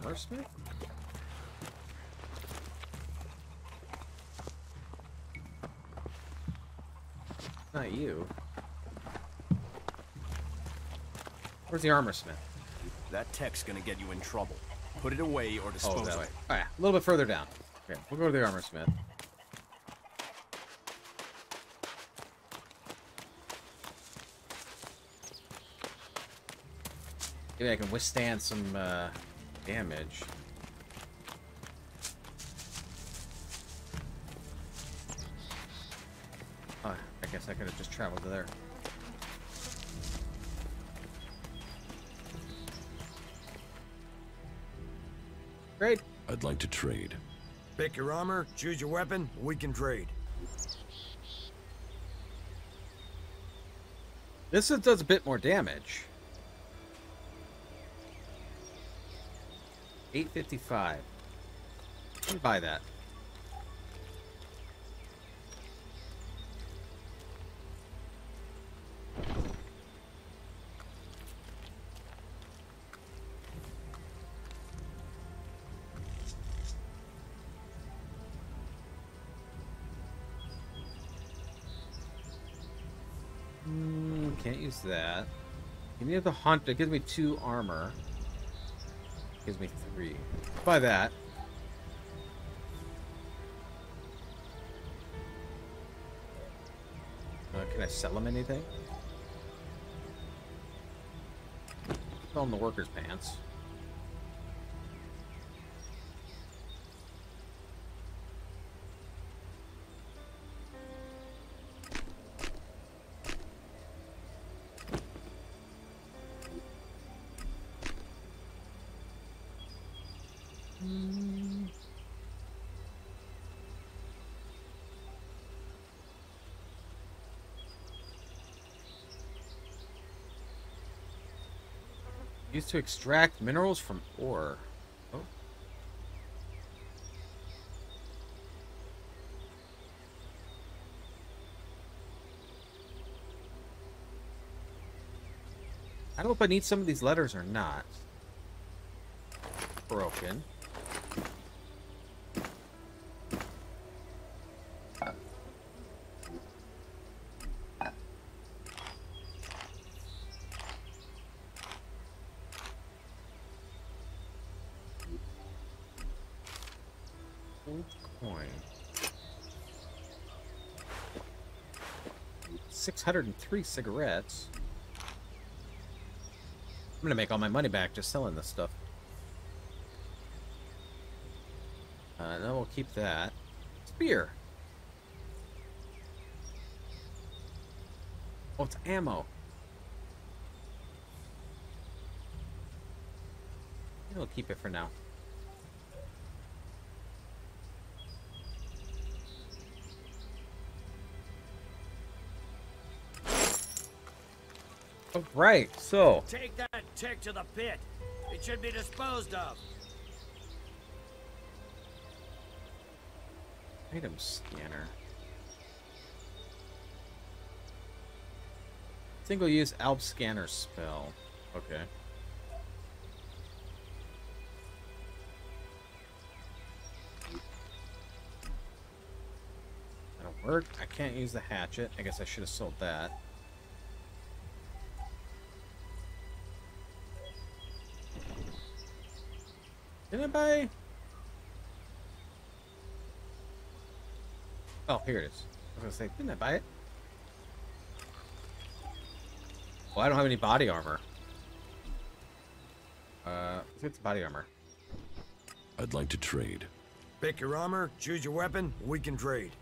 armor smith? Not you. Where's the armor smith? That tech's gonna get you in trouble. Put it away or dispose Oh, that way. of it. Oh, yeah. A little bit further down. Okay, we'll go to the armor smith. Maybe I can withstand some damage. Oh, I guess I could have just traveled to there. Great. I'd like to trade. Pick your armor, choose your weapon, we can trade. This does a bit more damage. 855. Let me buy that. Can't use that. Give me the hunt. It gives me 2 armor. It gives me 3. Buy that. Can I sell him anything? Sell him the worker's pants. Used to extract minerals from ore. Oh. I don't know if I need some of these letters or not. Broken. Coin. 603 cigarettes. I'm gonna make all my money back just selling this stuff. No, we'll keep that. Spear. Oh, it's ammo. We'll keep it for now. Oh, right, so Take that tick to the pit. It should be disposed of. item scanner. Single-use ALP scanner spell. Okay. That'll work. I can't use the hatchet. I guess I should have sold that. Didn't I buy? Oh, here it is. I was gonna say, didn't I buy it? Well, I don't have any body armor. Let's get the body armor. I'd like to trade. Pick your armor, choose your weapon, we can trade.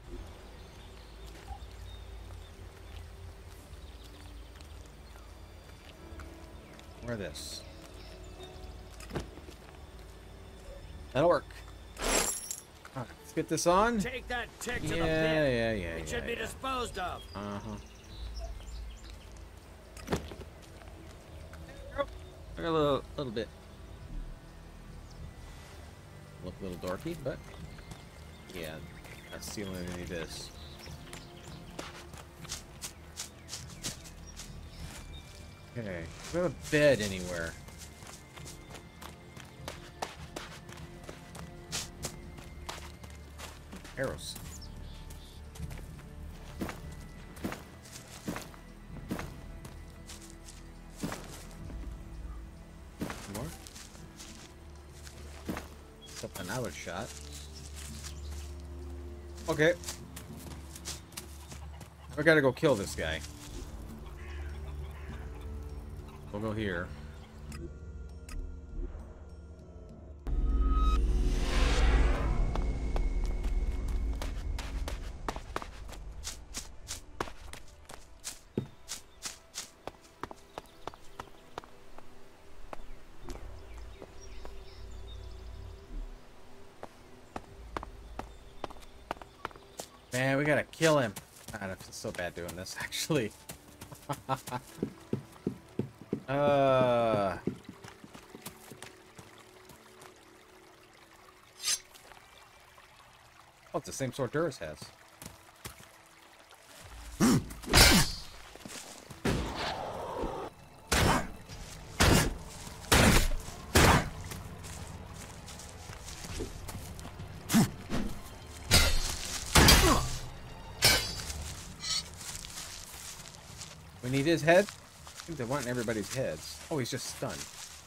Wear this. That'll work. Alright, let's get this on. Take that tick to the pit. Yeah. It should be disposed of. Uh-huh. A little bit. Look a little dorky, but yeah, that's the only thing it is. Okay, we have a bed anywhere. Arrows. More? Something I would shot. Okay. I gotta go kill this guy. We'll go here. Man, we gotta kill him. God, I feel so bad doing this, actually. Oh, it's the same sword Duras has. We need his head? I think they want everybody's heads. Oh, he's just stunned.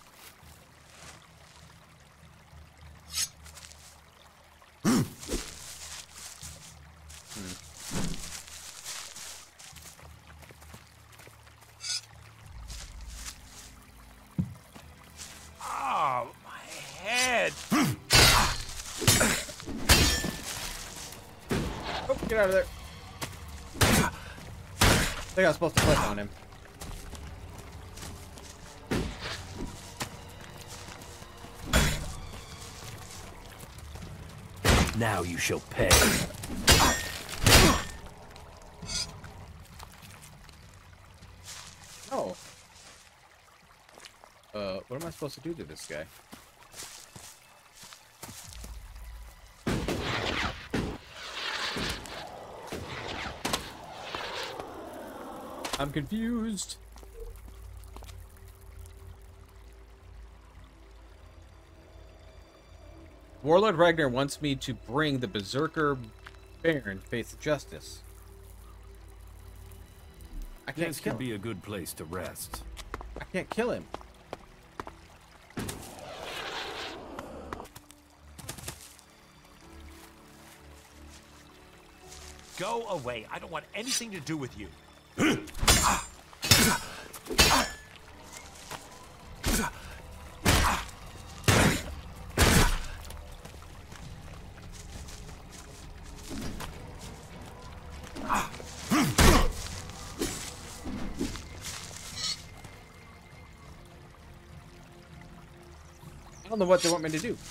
Oh, my head! Oh, get out of there. I think I was supposed to click on him. Now you shall pay. Oh. What am I supposed to do to this guy? I'm confused. Warlord Ragnar wants me to bring the Berserker Baron face justice. I can't This kill could him. be a good place to rest. I can't kill him. Go away. I don't want anything to do with you. I don't know what they want me to do.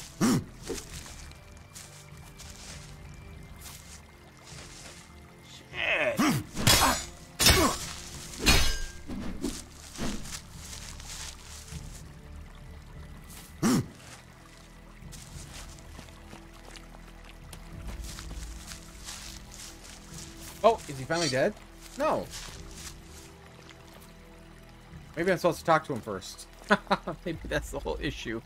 Shit! Oh, is he finally dead? No. Maybe I'm supposed to talk to him first. Maybe that's the whole issue.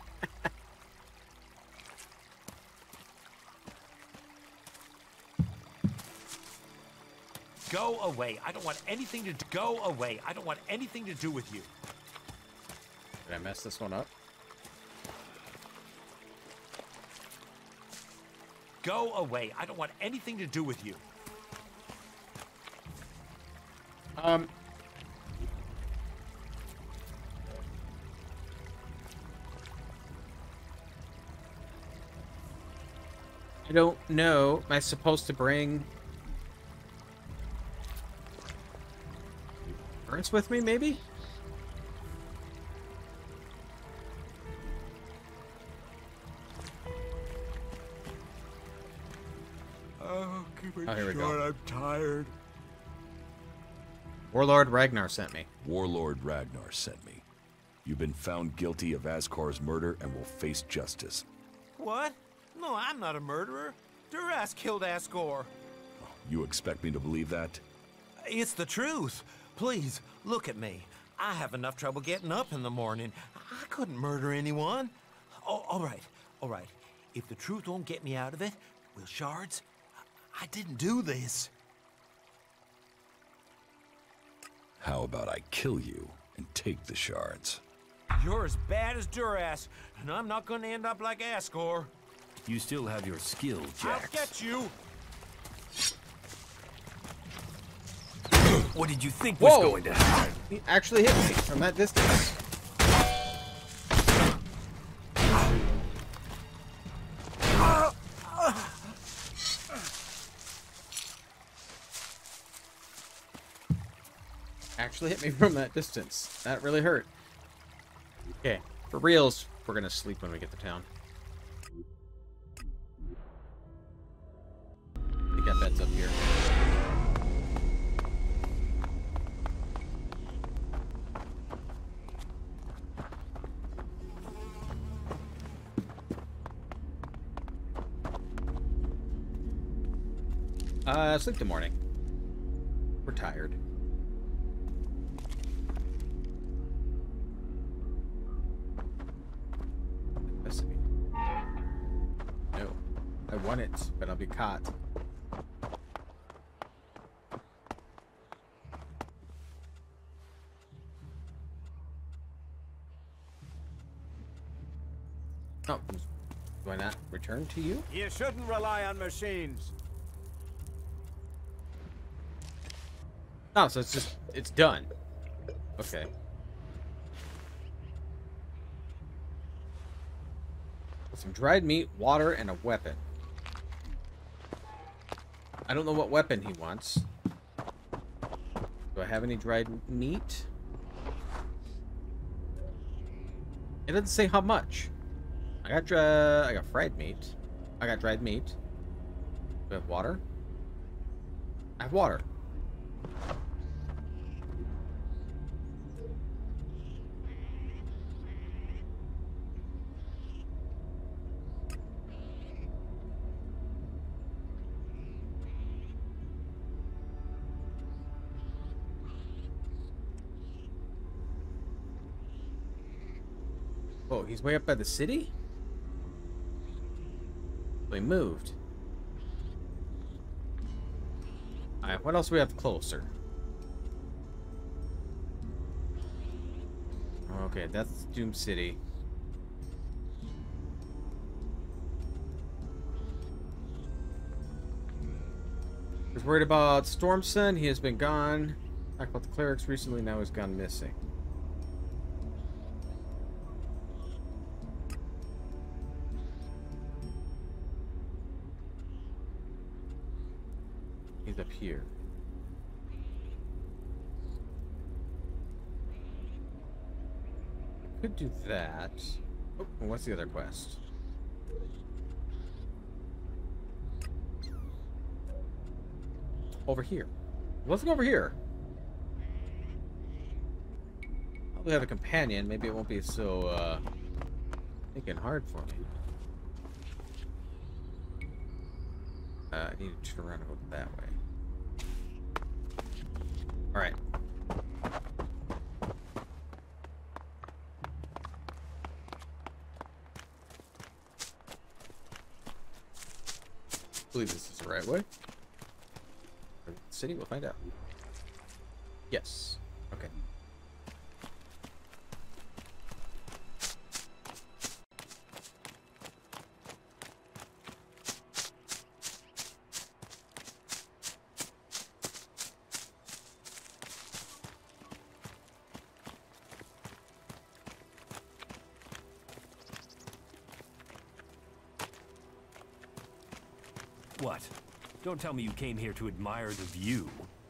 Go away. I don't want anything to go away. I don't want anything to do with you. Did I mess this one up? Go away. I don't want anything to do with you. I don't know. Am I supposed to bring Ernst with me, maybe? Oh, keep it Oh, here we short. go. I'm tired. Warlord Ragnar sent me. Warlord Ragnar sent me. You've been found guilty of Askar's murder and will face justice. What? No, I'm not a murderer. Duras killed Asgore. You expect me to believe that? It's the truth. Please, look at me. I have enough trouble getting up in the morning. I couldn't murder anyone. Oh, all right. If the truth won't get me out of it, will shards? I didn't do this. How about I kill you and take the shards? You're as bad as Duras, and I'm not gonna end up like Asgore. You still have your skills, Jax. I'll get you! What did you think was going to happen? He actually hit me from that distance. Actually hit me from that distance. That really hurt. Okay, for reals, we're gonna sleep when we get to town. We got beds up here. Sleep till morning. We're tired. Recipe. No. I want it, but I'll be caught. Oh, do I not return to you? You shouldn't rely on machines. Oh, so it's done. Okay. Some dried meat, water, and a weapon. I don't know what weapon he wants. Do I have any dried meat? It doesn't say how much. I got fried meat. I got dried meat. Do I have water? I have water. Oh, he's way up by the city? So he moved. Alright, what else do we have closer? Okay, that's Doom City. He's worried about Storm Sun. He has been gone. Talked about the clerics recently. Now he's gone missing. He's up here. Could do that. Oh, and what's the other quest? Over here. Let's go over here. Probably have a companion. Maybe it won't be so thinking hard for me. I need to turn around and go that way. Alright. I believe this is the right way. City, we'll find out. Yes. Okay. What? Don't tell me you came here to admire the view.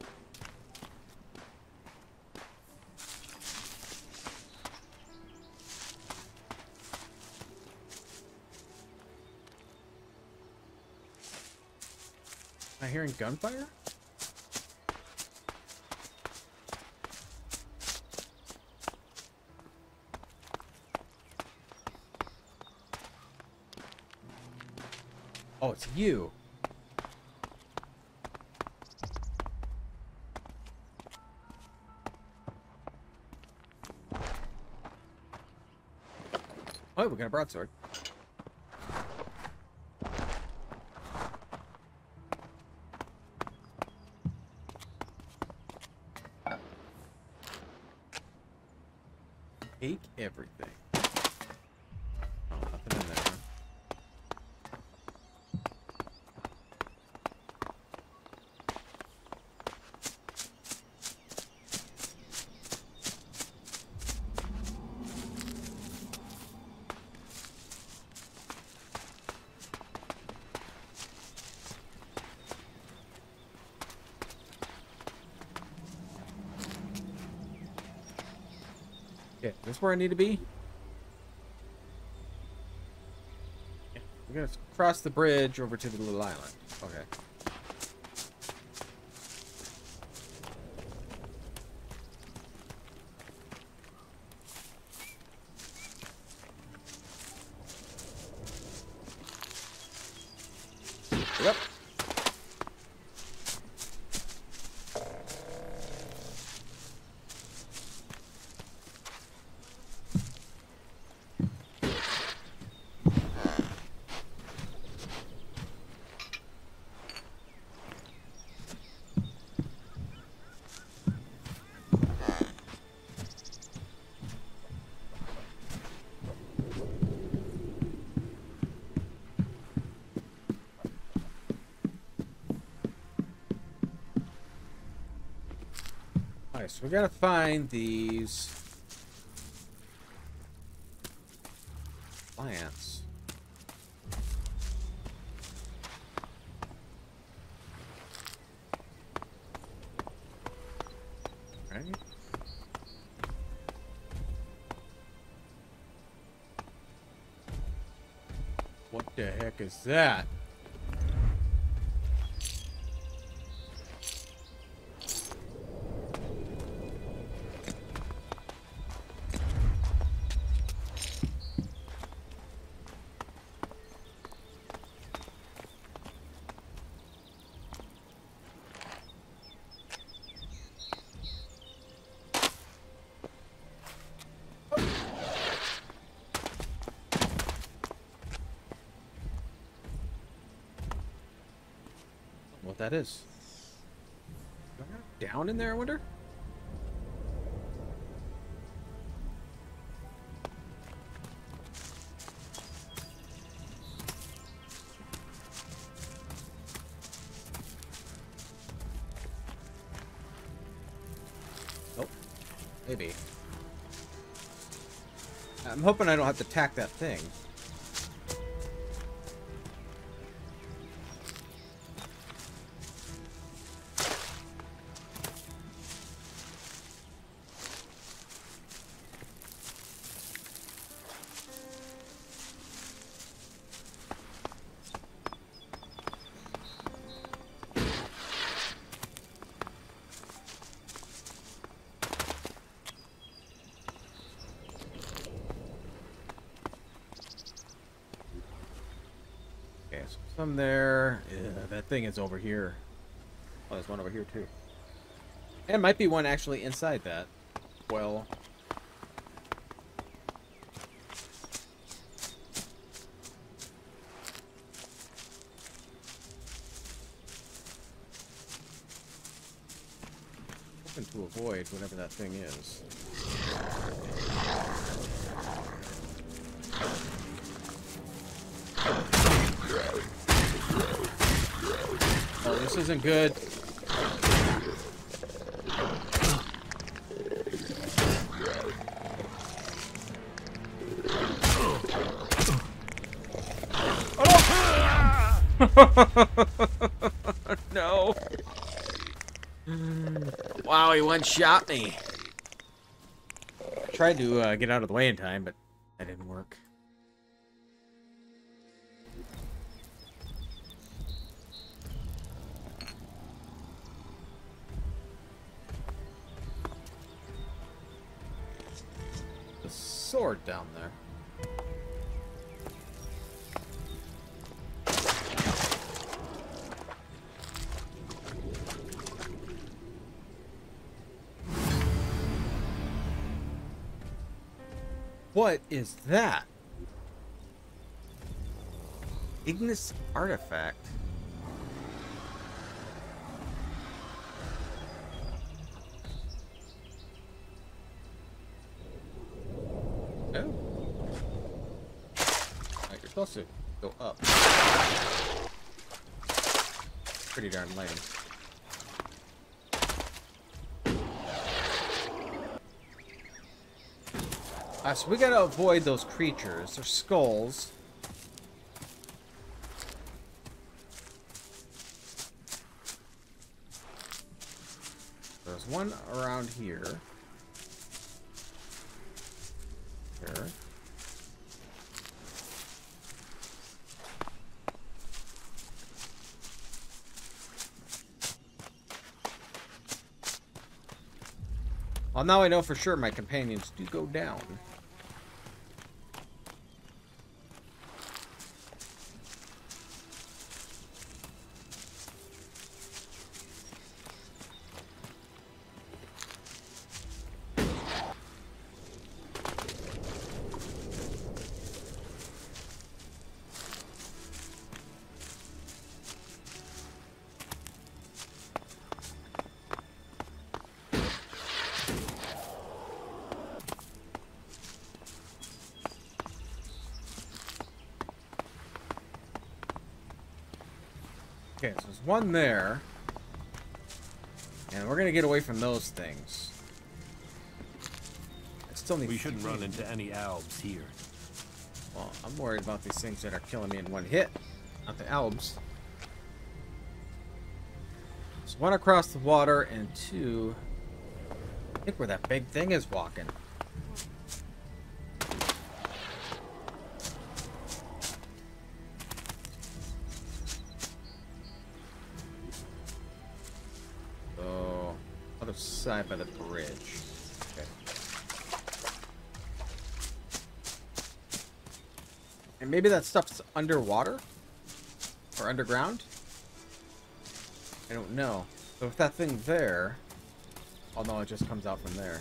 Am I hearing gunfire? Oh, it's you. Oh, we got a broadsword. Take everything. Oh, nothing in there. Okay, is this where I need to be? Yeah, we're gonna cross the bridge over to the little island. Okay. Yep. Alright, so we gotta find these plants. Right? What the heck is that? What that is? Down in there, I wonder? Nope. Maybe. I'm hoping I don't have to tack that thing. Some there. Yeah, that thing is over here. Oh, there's one over here too. And might be one actually inside that. Well. Hoping to avoid whatever that thing is. Oh, this isn't good. No. Wow, he one-shot me. I tried to get out of the way in time, but that didn't work. The sword down there. What is that? Ignis artifact. supposed to go up. Pretty darn lame. So we gotta avoid those creatures. They're skulls. There's one around here. Here. Well, now I know for sure my companions do go down. Okay, so there's one there. And we're gonna get away from those things. I still need. We shouldn't run into any albs here. Well, I'm worried about these things that are killing me in one hit, not the albs. So one across the water, and two. I think where that big thing is walking. Side by the bridge. Okay. And maybe that stuff's underwater? Or underground? I don't know. So if that thing there... Oh no, it just comes out from there.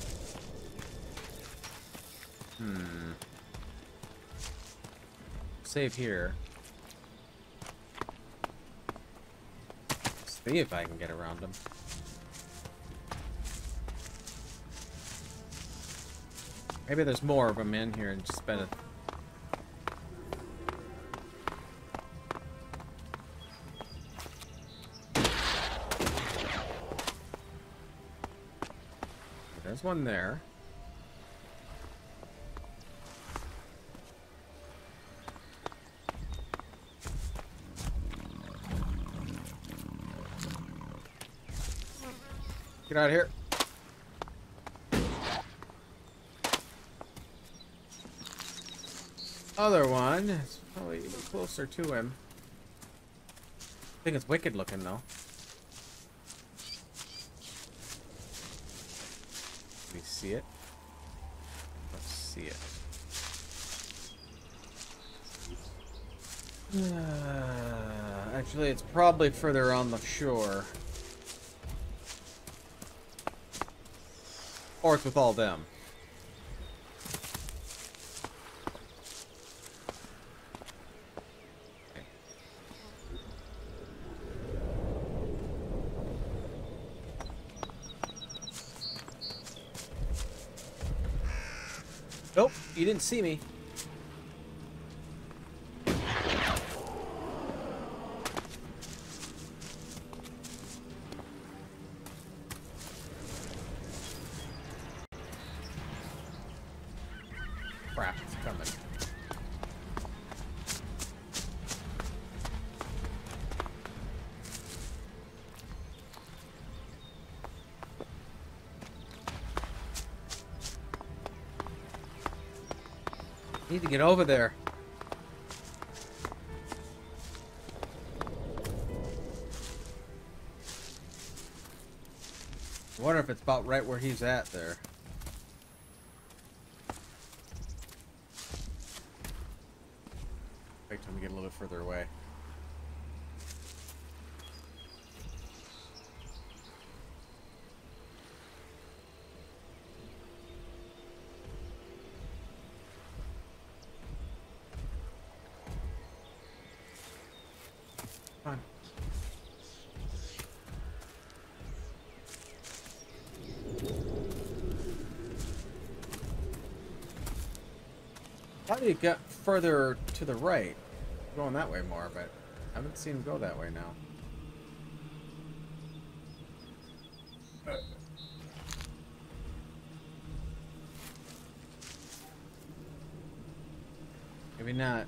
Save here. See if I can get around them. Maybe there's more of them in here and just spend it. There's one there. Get out of here. Other one is probably even closer to him. I think it's wicked looking though. Can we see it? Let's see it. Actually, it's probably further on the shore. Or it's with all them. Nope, you didn't see me. Crap, it's coming. Need to get over there. I wonder if it's about right where he's at there. Wait till we get a little bit further away. Fine. Thought he got further to the right, going that way more, but I haven't seen him go that way now. Maybe not.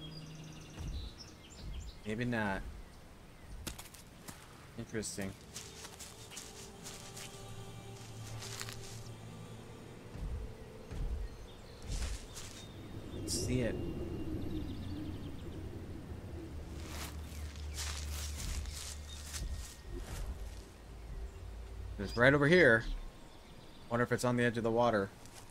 Maybe not. Interesting. Let's see it. It's right over here. Wonder if it's on the edge of the water.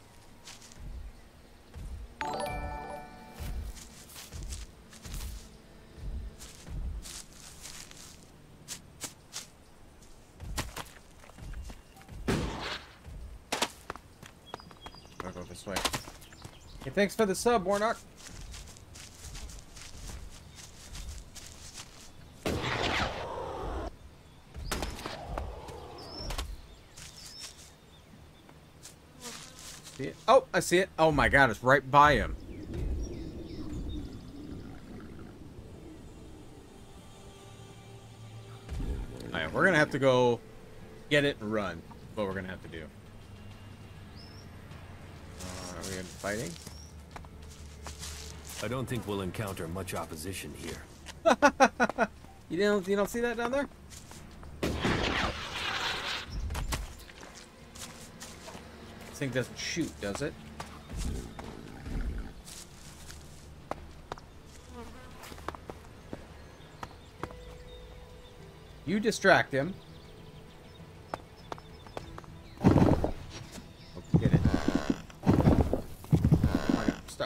I'll go this way. Hey, thanks for the sub, Warnock. See it? Oh, I see it. Oh my god, it's right by him. Alright, we're gonna have to go get it and run. That's what we're gonna have to do. Are we fighting? I don't think we'll encounter much opposition here. You don't see that down there? This thing doesn't shoot, does it? You distract him. Oh, get it. Okay, stop.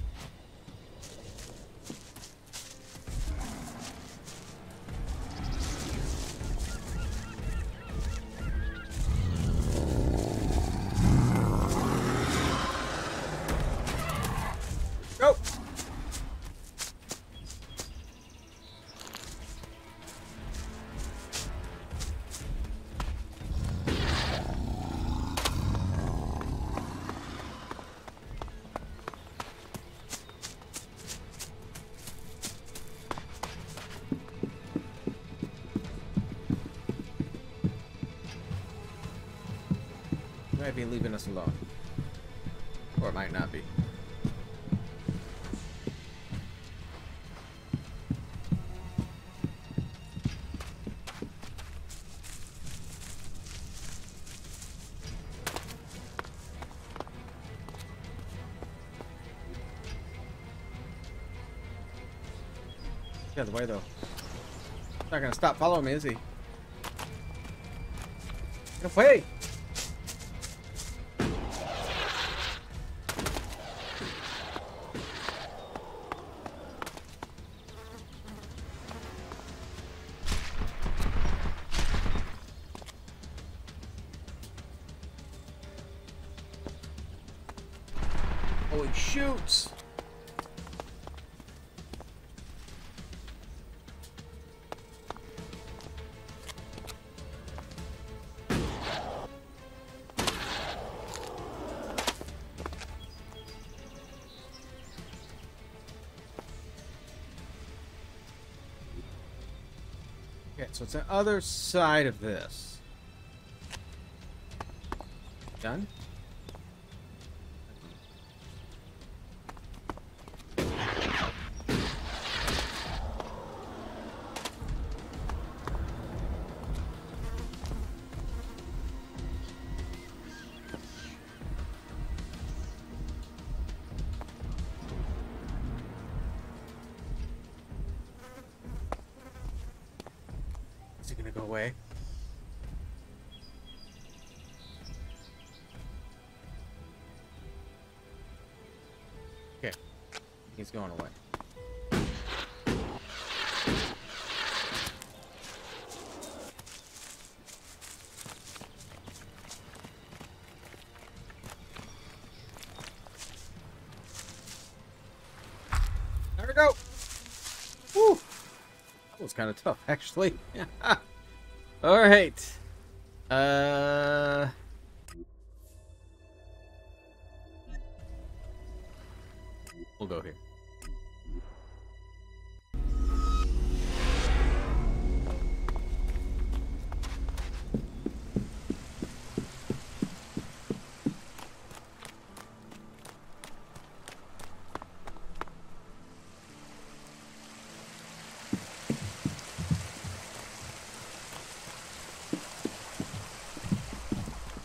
Go! Might be leaving us alone. Or it might not be. Get out of the way, though. He's not gonna stop following me, is he? Get away! Oh, he shoots! Okay, so it's the other side of this. Done? Is he gonna go away? Okay. He's going away. There we go. Woo. That was kind of tough, actually. All right. We'll we'll go here.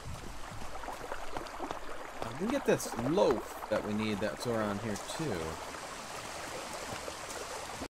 We can get this loaf that we need that's around here too.